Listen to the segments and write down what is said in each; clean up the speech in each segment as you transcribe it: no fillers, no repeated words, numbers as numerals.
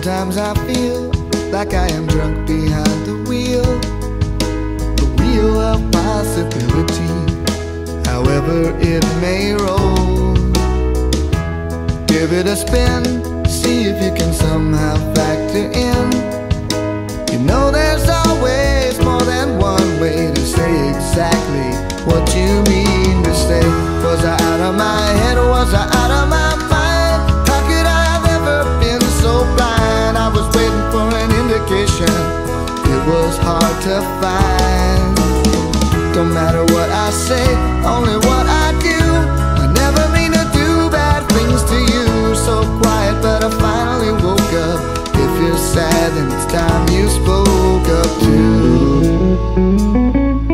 Sometimes I feel like I am drunk behind the wheel of possibility, however it may roll. Give it a spin, see if you can somehow factor in. You know there's always more than one way to say exactly what you mean to say. Was I out of my head or was I out of my mind? How could I have ever been so blind? I was waiting for an indication, it was hard to find. Don't matter what I say, only what I do. I never mean to do bad things to you. So quiet, but I finally woke up. If you're sad, then it's time you spoke up too.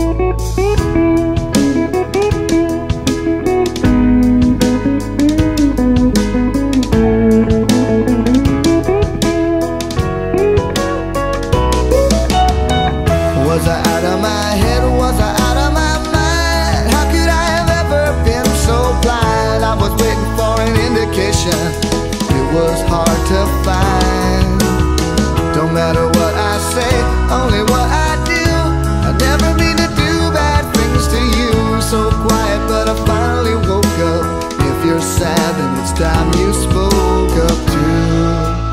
Was I out of my head or was I out of my mind? How could I have ever been so blind? I was waiting for an indication, it was hard to find. Don't matter what I say, only what I do. I never mean to do bad things to you. So quiet, but I finally woke up. If you're sad, then it's time you spoke up too.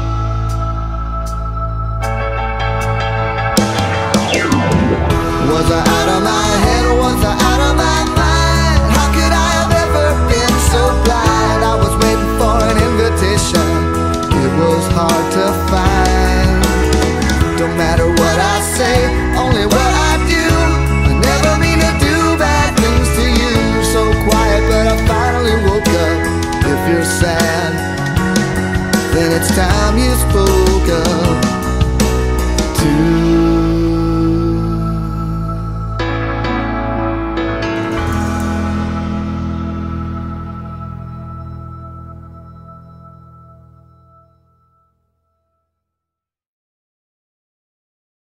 Was I out of my head or was I out of my mind? How could I have ever been so blind? I was waiting for an invitation, it was hard to find. Don't matter what I say, only what I do. I never mean to do bad things to you. So quiet, but I finally woke up. If you're sad, then it's time you spoke up.